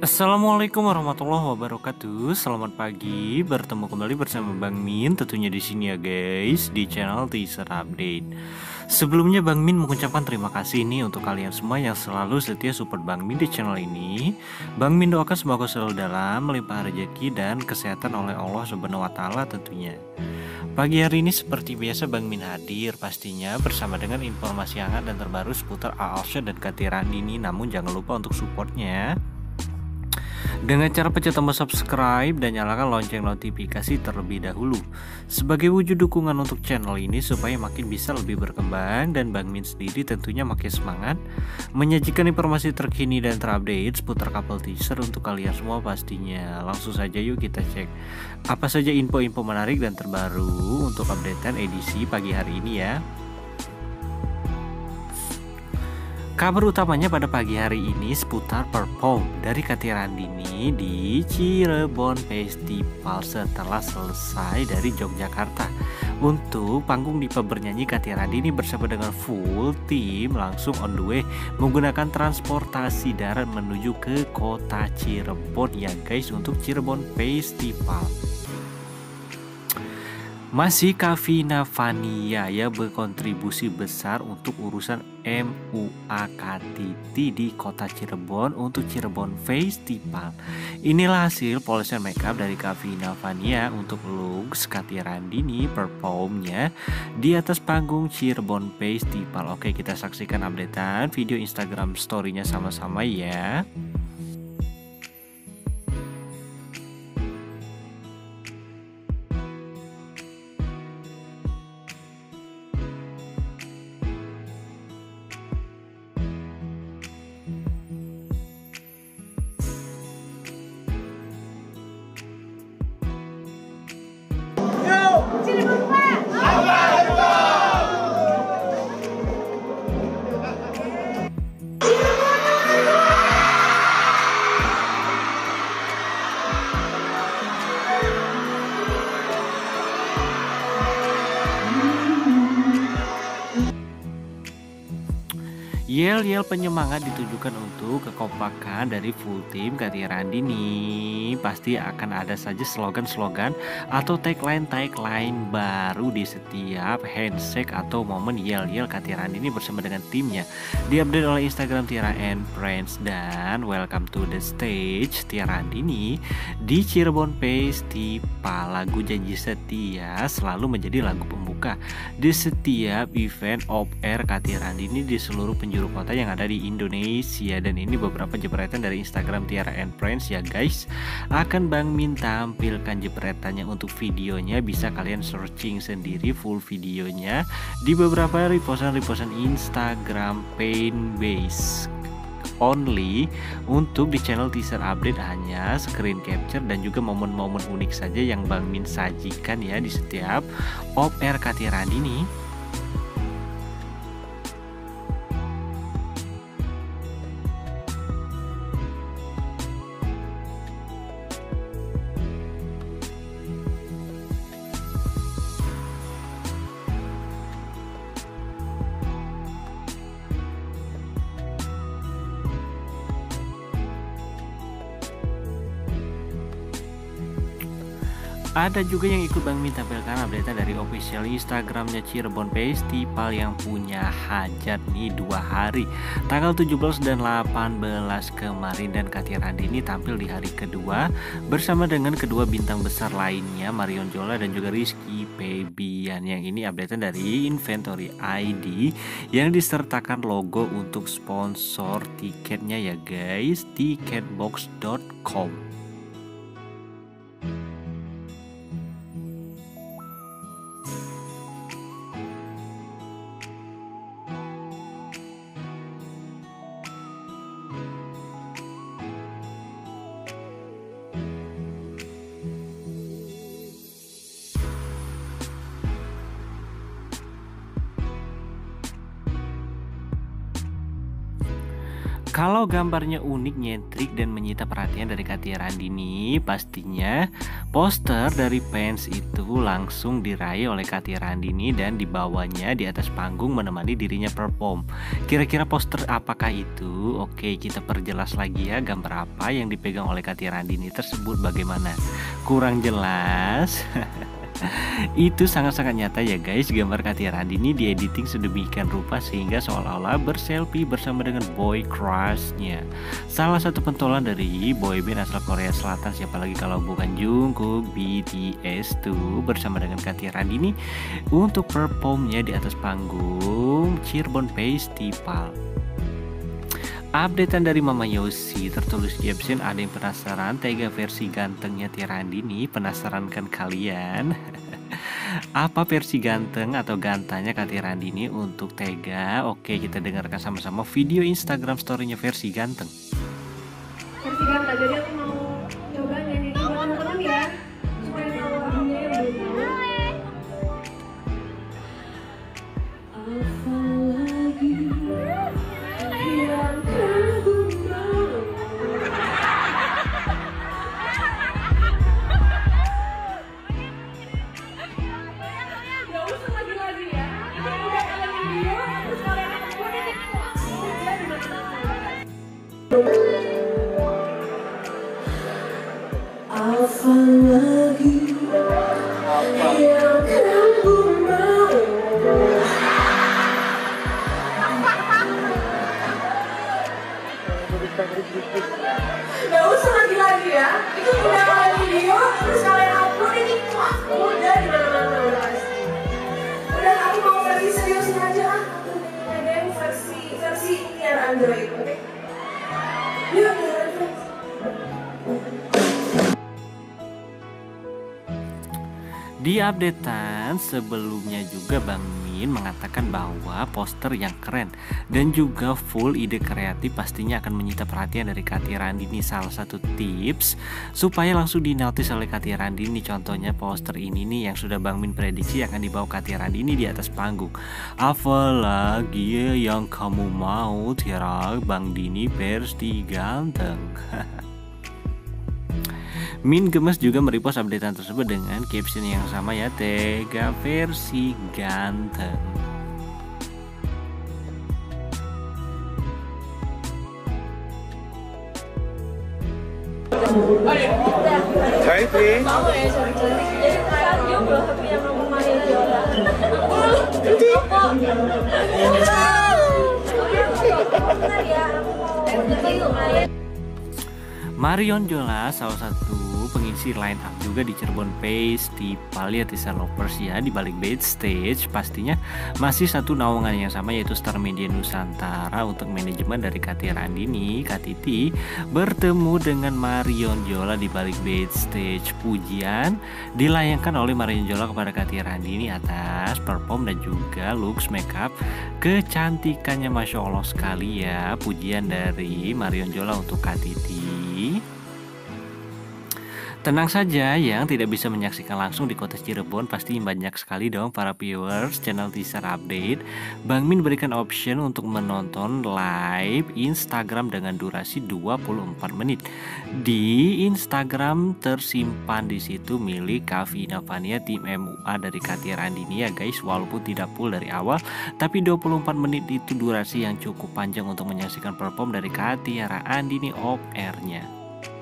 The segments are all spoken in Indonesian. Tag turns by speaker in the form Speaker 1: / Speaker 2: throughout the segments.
Speaker 1: Assalamualaikum warahmatullahi wabarakatuh. Selamat pagi, bertemu kembali bersama Bang Min tentunya di sini ya guys, di channel Teaser Update. Sebelumnya Bang Min mengucapkan terima kasih nih untuk kalian semua yang selalu setia support Bang Min di channel ini. Bang Min doakan semoga selalu dalam melimpah rezeki dan kesehatan oleh Allah Subhanahu wa taala tentunya. Pagi hari ini seperti biasa Bang Min hadir pastinya bersama dengan informasi hangat dan terbaru seputar Aalsyah dan Katy Randini. Namun jangan lupa untuk supportnya dengan cara pencet tombol subscribe dan nyalakan lonceng notifikasi terlebih dahulu sebagai wujud dukungan untuk channel ini supaya makin bisa lebih berkembang dan Bang Min sendiri tentunya makin semangat menyajikan informasi terkini dan terupdate seputar couple teaser untuk kalian semua pastinya. Langsung saja yuk kita cek apa saja info-info menarik dan terbaru untuk updatean edisi pagi hari ini ya. Kabar utamanya pada pagi hari ini seputar perform dari Katy Randini di Cirebon Festival setelah selesai dari Yogyakarta. Untuk panggung Diva bernyanyi, Katy Randini bersama dengan full tim langsung on the way menggunakan transportasi darat menuju ke kota Cirebon ya guys untuk Cirebon Festival. Masih Kavina Vania ya berkontribusi besar untuk urusan MUAKTT di kota Cirebon untuk Cirebon Festival. Inilah hasil polesan makeup dari Kavina Vania untuk looks Katy Randini performnya di atas panggung Cirebon Festival. Oke, kita saksikan updatean video Instagram story-nya sama-sama ya. Yel-yel penyemangat ditujukan untuk kekompakan dari full tim Katy Randini. Pasti akan ada saja slogan-slogan atau tagline-tagline baru di setiap handshake atau momen yel-yel Katy Randini bersama dengan timnya. Diupdate oleh Instagram Tiara and Friends dan welcome to the stage Tiara Randini di Cirebon Festival. Lagu Janji Setia selalu menjadi lagu pembuka di setiap event off air Katy Randini di seluruh penjuru kota yang ada di Indonesia. Dan ini beberapa jepretan dari Instagram Tiara and Friends ya guys. Akan Bang Min tampilkan jepretannya untuk videonya, bisa kalian searching sendiri full videonya di beberapa repostan Instagram fanbase only. Untuk di channel Teaser Update hanya screen capture dan juga momen-momen unik saja yang Bang Min sajikan ya di setiap off air Katy Randini. Ada juga yang ikut Bang Min tampilkan update dari official Instagramnya Cirebon Festival yang punya hajat nih 2 hari, tanggal 17 dan 18 kemarin, dan Katy Randini tampil di hari kedua bersama dengan kedua bintang besar lainnya Marion Jola dan juga Rizky Febian. Yang ini update dari Inventory ID yang disertakan logo untuk sponsor tiketnya ya guys, ticketbox.com. Kalau gambarnya unik, nyentrik, dan menyita perhatian dari Katia Randini, pastinya poster dari fans itu langsung diraih oleh Katia Randini dan dibawanya di atas panggung menemani dirinya perform. Kira-kira poster apakah itu? Oke, kita perjelas lagi ya, gambar apa yang dipegang oleh Katia Randini tersebut bagaimana? Kurang jelas? Itu sangat-sangat nyata ya guys, gambar Katia Randini diediting sedemikian rupa sehingga seolah-olah berselfie bersama dengan boy crushnya, salah satu pentolan dari boyband asal Korea Selatan, siapa lagi kalau bukan Jungkook BTS tuh, bersama dengan Katia Randini untuk performnya di atas panggung Cirebon Festival. Updatean dari Mama Yosi, tertulis caption, ada yang penasaran tega versi gantengnya Tia Randini? Penasaran kan kalian? Apa versi ganteng atau gantanya Katia Randini untuk tega? Oke, kita dengarkan sama-sama video Instagram story-nya versi ganteng.
Speaker 2: Versi ganteng, jadi aku mau coba nyanyi buat teman-teman ya, supaya tahu lagunya yang belum tahu. Apa lagi yang kamu mau? Gak usah lagi ya, itu udah kalian video, terus kalian upload ini udah di mana-mana udah. Udah, aku mau versi seriusin aja, ada yang versi yang Android, oke? Yuk,
Speaker 1: Di updatean sebelumnya juga Bang Min mengatakan bahwa poster yang keren dan juga full ide kreatif pastinya akan menyita perhatian dari Katia Randini. Salah satu tips supaya langsung dinotis oleh Katia Randini, contohnya poster ini nih yang sudah Bang Min prediksi akan dibawa Katia Randini di atas panggung. Apalagi yang kamu mau, Tiara Bang Dini versi ganteng. Min gemes juga merepost updatean tersebut dengan caption yang sama ya, tega versi ganteng.
Speaker 3: Sorry,
Speaker 2: mau ya sorry. Jadi sekarang dia belum tapi yang nomor Maria Jola.
Speaker 1: Marion Jola salah satu pengisi line up juga di Cirebon Festival ya Teaser Lovers ya. Di balik backstage pastinya masih satu naungan yang sama, yaitu Star Media Nusantara untuk manajemen dari Katia Randini, Katiti bertemu dengan Marion Jola di balik backstage. Pujian dilayangkan oleh Marion Jola kepada Katia Randini atas perform dan juga looks makeup kecantikannya, Masya Allah sekali ya. Pujian dari Marion Jola untuk Katiti. Tenang saja, yang tidak bisa menyaksikan langsung di kota Cirebon pasti banyak sekali dong para viewers channel Teaser Update. Bang Min berikan option untuk menonton live Instagram dengan durasi 24 menit. Di Instagram tersimpan di situ milik Kavina Fania tim MUA dari Katia Randini ya guys. Walaupun tidak full dari awal, tapi 24 menit itu durasi yang cukup panjang untuk menyaksikan perform dari Katia Randini off air-nya.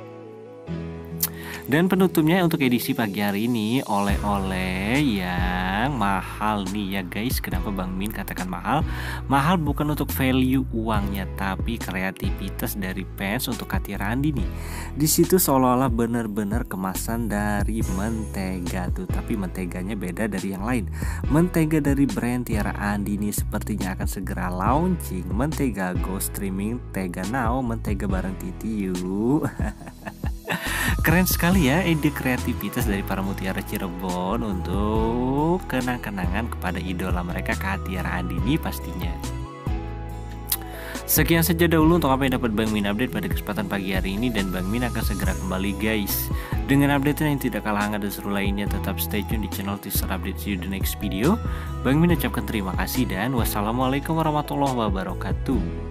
Speaker 1: Dan penutupnya untuk edisi pagi hari ini oleh-oleh yang mahal nih ya guys. Kenapa Bang Min katakan mahal? Mahal bukan untuk value uangnya, tapi kreativitas dari fans untuk Katia Randini. Di situ seolah-olah benar-benar kemasan dari mentega tuh, tapi menteganya beda dari yang lain. Mentega dari brand Tia Randini sepertinya akan segera launching. Mentega go streaming, tega now, mentega bareng Titi yuk. Keren sekali ya ide kreativitas dari para mutiara Cirebon untuk kenang-kenangan kepada idola mereka Katia Randini pastinya. Sekian saja dahulu untuk apa yang dapat Bang Min update pada kesempatan pagi hari ini, dan Bang Min akan segera kembali guys dengan update yang tidak kalah hangat dan seru lainnya. Tetap stay tune di channel Teaser Update. See you the next video. Bang Min ucapkan terima kasih dan wassalamualaikum warahmatullahi wabarakatuh.